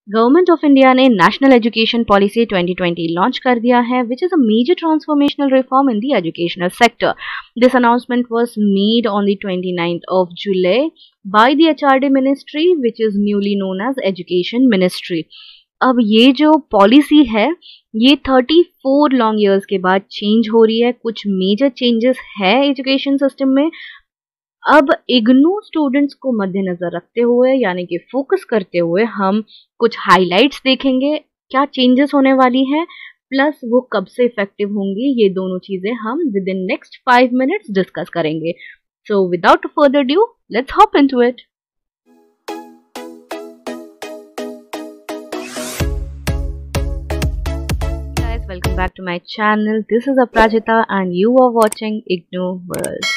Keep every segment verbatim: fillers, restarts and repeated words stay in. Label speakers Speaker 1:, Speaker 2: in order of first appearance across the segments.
Speaker 1: Government of India ने national education policy twenty twenty launch कर दिया है, which is a major transformational reform in the educational sector. This announcement was made on the twenty ninth of July by the HRD ministry, which is newly known as education ministry. अब ये जो policy है ये thirty four long years के बाद change हो रही है. कुछ मेजर चेंजेस है एजुकेशन सिस्टम में. अब इग्नू स्टूडेंट्स को मद्देनजर रखते हुए यानी कि फोकस करते हुए हम कुछ हाइलाइट्स देखेंगे, क्या चेंजेस होने वाली हैं, प्लस वो कब से इफेक्टिव होंगी. ये दोनों चीजें हम within next five minutes discuss करेंगे. So without further due let's hop into it. Welcome back to my channel. This is Aprajita and you are watching Ignu World.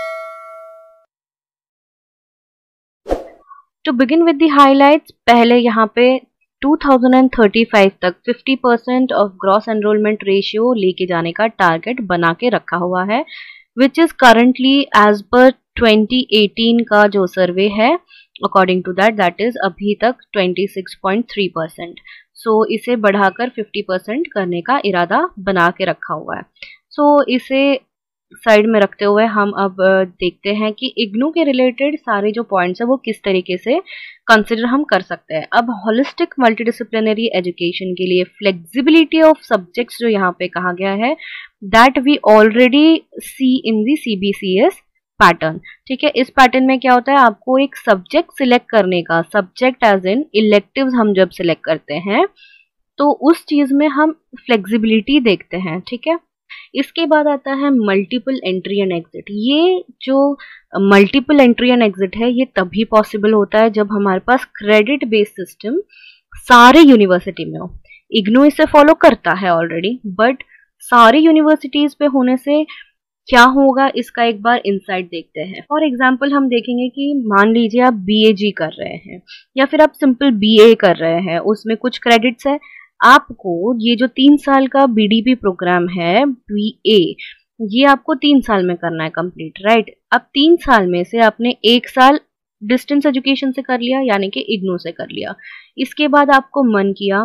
Speaker 1: To begin with the highlights, पहले यहाँ पे two thousand thirty five तक fifty percent of gross enrolment ratio लेके जाने का target बना के रखा हुआ है, which is currently as per twenty eighteen का जो सर्वे है, according to that that is अभी तक twenty six point three percent. So इसे बढ़ाकर फिफ्टी परसेंट करने का इरादा बना के रखा हुआ है. सो so, इसे साइड में रखते हुए हम अब देखते हैं कि इग्नू के रिलेटेड सारे जो पॉइंट्स है वो किस तरीके से कंसिडर हम कर सकते हैं. अब होलिस्टिक मल्टीडिसिप्लिनरी एजुकेशन के लिए फ्लेक्सिबिलिटी ऑफ सब्जेक्ट्स जो यहाँ पे कहा गया है, that we already see in the CBCS pattern. ठीक है, इस पैटर्न में क्या होता है, आपको एक सब्जेक्ट सिलेक्ट करने का, सब्जेक्ट एज इन इलेक्टिव्स हम जब सिलेक्ट करते हैं तो उस चीज में हम फ्लेक्सिबिलिटी देखते हैं. ठीक है, इसके बाद आता है मल्टीपल एंट्री एंड एग्जिट. ये जो मल्टीपल एंट्री एंड एग्जिट है ये तभी पॉसिबल होता है जब हमारे पास क्रेडिट बेस्ड सिस्टम सारे यूनिवर्सिटी में हो. इग्नू इसे फॉलो करता है ऑलरेडी, बट सारी यूनिवर्सिटीज पे होने से क्या होगा इसका एक बार इनसाइट देखते हैं. फॉर एग्जाम्पल हम देखेंगे कि मान लीजिए आप बीएजी कर रहे हैं या फिर आप सिंपल बीए कर रहे हैं, उसमें कुछ क्रेडिट्स है. आपको ये जो तीन साल का बीडीपी प्रोग्राम है बीए, ये आपको तीन साल में करना है कंप्लीट, राइट. अब तीन साल में से आपने एक साल डिस्टेंस एजुकेशन से कर लिया यानी कि इग्नू से कर लिया. इसके बाद आपको मन किया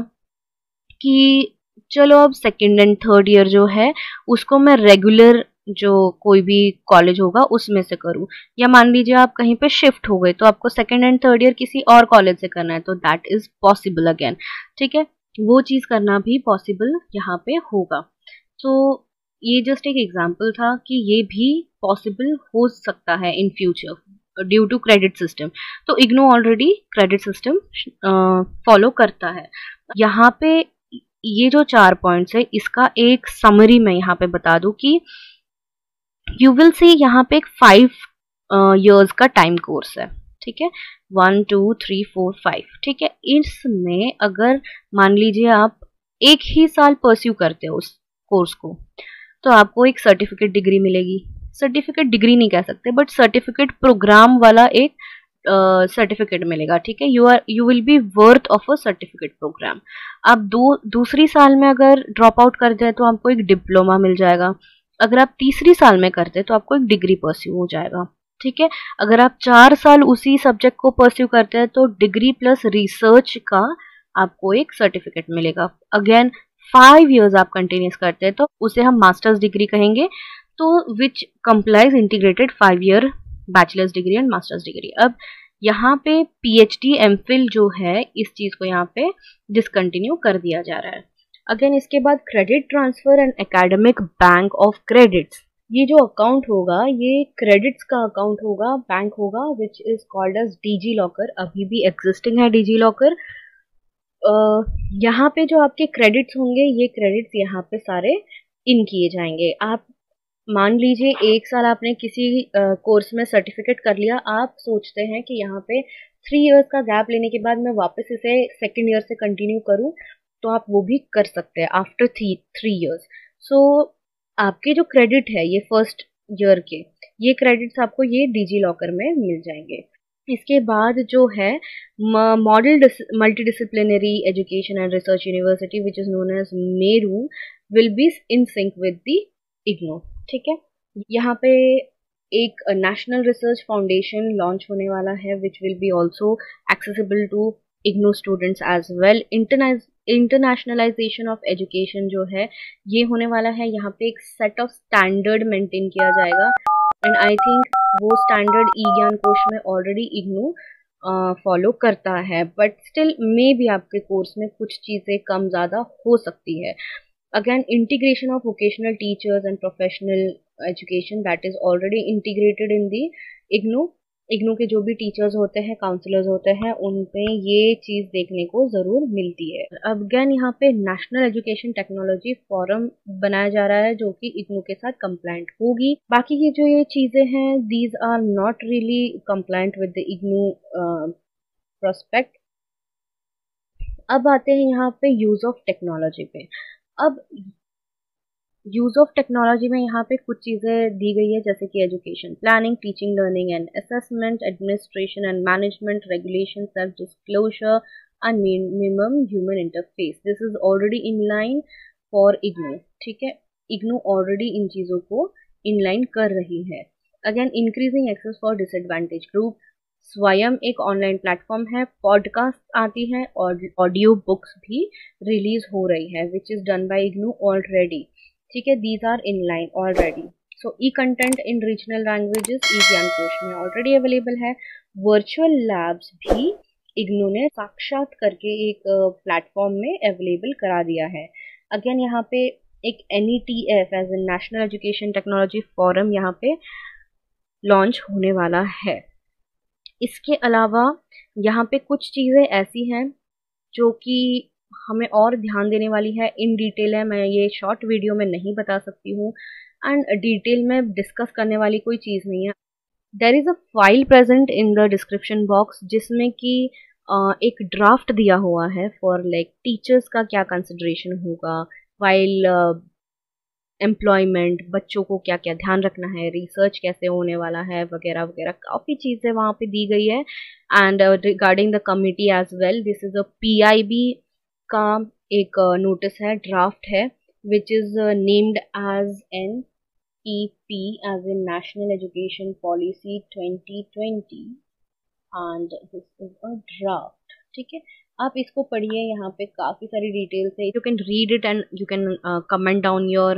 Speaker 1: कि चलो अब सेकेंड एंड थर्ड ईयर जो है उसको मैं रेगुलर जो कोई भी कॉलेज होगा उसमें से करूं, या मान लीजिए आप कहीं पे शिफ्ट हो गए तो आपको सेकेंड एंड थर्ड ईयर किसी और कॉलेज से करना है, तो दैट इज पॉसिबल अगेन. ठीक है, वो चीज करना भी पॉसिबल यहाँ पे होगा. तो ये जस्ट एक एग्जांपल था कि ये भी पॉसिबल हो सकता है in future due to credit system. तो IGNOU already credit system follow करता है. यहाँ पे ये जो चार पॉइंट्स है इसका एक समरी मैं यहाँ पे बता दूं कि यू विल सी यहाँ पे एक फाइव इयर्स का टाइम कोर्स है. ठीक है, one two three four five. ठीक है, इसमें अगर मान लीजिए आप एक ही साल परस्यू करते हो उस कोर्स को तो आपको एक सर्टिफिकेट डिग्री मिलेगी. सर्टिफिकेट डिग्री नहीं कह सकते बट सर्टिफिकेट प्रोग्राम वाला एक सर्टिफिकेट uh, मिलेगा. ठीक है, you are you will be worth of a certificate programme. आप दो दूसरी साल में अगर ड्रॉप आउट कर जाए तो आपको एक डिप्लोमा मिल जाएगा. अगर आप तीसरी साल में करते तो आपको एक डिग्री परस्यू हो जाएगा. ठीक है, अगर आप चार साल उसी सब्जेक्ट को परस्यू करते हैं तो डिग्री प्लस रिसर्च का आपको एक सर्टिफिकेट मिलेगा. अगेन फाइव इयर्स आप कंटिन्यूस करते हैं तो उसे हम मास्टर्स डिग्री कहेंगे, तो which complies integrated five year bachelors degree and masters degree. अब यहाँ पे पीएचडी एमफिल जो है इस चीज को यहाँ पे डिसकंटिन्यू कर दिया जा रहा है. अगेन इसके बाद credit transfer and academic bank of credits. ये जो अकाउंट होगा ये क्रेडिट्स का अकाउंट होगा, बैंक होगा, which is called as DigiLocker. अभी भी एग्जिस्टिंग है डीजी लॉकर. यहाँ पे जो आपके क्रेडिट्स होंगे ये क्रेडिट्स यहाँ पे सारे इन किए जाएंगे. आप मान लीजिए एक साल आपने किसी कोर्स uh, में सर्टिफिकेट कर लिया, आप सोचते हैं कि यहाँ पे थ्री इयर्स का गैप लेने के बाद मैं वापस इसे सेकेंड ईयर से कंटिन्यू करूं, तो आप वो भी कर सकते हैं after three three years. So आपके जो क्रेडिट है ये फर्स्ट ईयर के, ये क्रेडिट्स आपको ये डीजी लॉकर में मिल जाएंगे. इसके बाद जो है model multidisciplinary education and research university which is known as MERU will be in sync with the IGNOU. ठीक है, यहाँ पे एक नेशनल रिसर्च फाउंडेशन लॉन्च होने वाला है which will be also accessible to IGNOU students as well. Internationalisation of education जो है ये होने वाला है, यहाँ पे एक सेट ऑफ स्टैंडर्ड मेंटेन किया जाएगा एंड आई थिंक वो स्टैंडर्ड ई ज्ञान कोश में ऑलरेडी इग्नू फॉलो uh, करता है, बट स्टिल मे भी आपके कोर्स में कुछ चीज़ें कम ज़्यादा हो सकती है। Again integration of vocational teachers and professional education that is already integrated in the IGNOU. IGNOU के जो भी टीचर्स होते हैं, काउंसलर्स होते हैं, उन पे ये चीज़ देखने को ज़रूर मिलती है। अब अगेन यहाँ पे नेशनल एजुकेशन टेक्नोलॉजी फोरम बनाया जा रहा है जो कि इग्नू के साथ कंप्लाइंट होगी। बाकी ये जो ये चीज़ें हैं these are not really compliant with the IGNOU prospect. अब आते हैं यहाँ पे यूज़ ऑफ टेक्नोलॉजी पे। अब यूज ऑफ टेक्नोलॉजी में यहाँ पे कुछ चीज़ें दी गई है जैसे कि education planning, teaching, learning and assessment, administration and management, regulation, self disclosure and minimum human interface. This is already in line for IGNOU. ठीक है, इग्नू ऑलरेडी इन चीज़ों को इनलाइन कर रही है। Again increasing access for disadvantage group. स्वयं एक online platform है, पॉडकास्ट आती है और ऑडियो बुक्स भी रिलीज हो रही है which is done by IGNOU already. ठीक है, these are in line already. So e content in regional languages e Gyan Kosh में ऑलरेडी अवेलेबल है। वर्चुअल लैब्स भी इग्नू ने साक्षात करके एक प्लेटफॉर्म में अवेलेबल करा दिया है। अगेन यहाँ पे एक N E T F as a national education technology forum यहाँ पे लॉन्च होने वाला है। इसके अलावा यहाँ पे कुछ चीज़ें ऐसी हैं जो कि हमें और ध्यान देने वाली है। इन डिटेल है, मैं ये शॉर्ट वीडियो में नहीं बता सकती हूँ एंड डिटेल में डिस्कस करने वाली कोई चीज़ नहीं है। There is a file present in the description box जिसमें कि एक ड्राफ्ट दिया हुआ है फॉर लाइक टीचर्स का क्या कंसिडरेशन होगा वाइल एम्प्लॉयमेंट, बच्चों को क्या क्या ध्यान रखना है, रिसर्च कैसे होने वाला है वगैरह वगैरह, काफ़ी चीज़ें वहाँ पे दी गई है। And regarding the committee as well, this is a P I B का एक नोटिस है, ड्राफ्ट है which is named as N E P as a national education policy twenty twenty and this is a draft. ठीक है, आप इसको पढ़िए, यहाँ पे काफ़ी सारी डिटेल्स है। You can read it and you can comment down your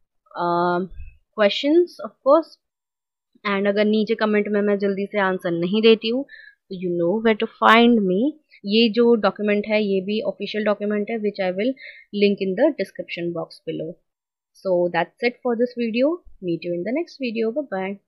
Speaker 1: questions of course. And अगर नीचे कमेंट में मैं जल्दी से आंसर नहीं देती हूँ तो you know where to find me. ये जो डॉक्यूमेंट है ये भी ऑफिशियल डॉक्यूमेंट है which I will link in the description box below. So that's it for this video. Meet you in the next video. Bye bye.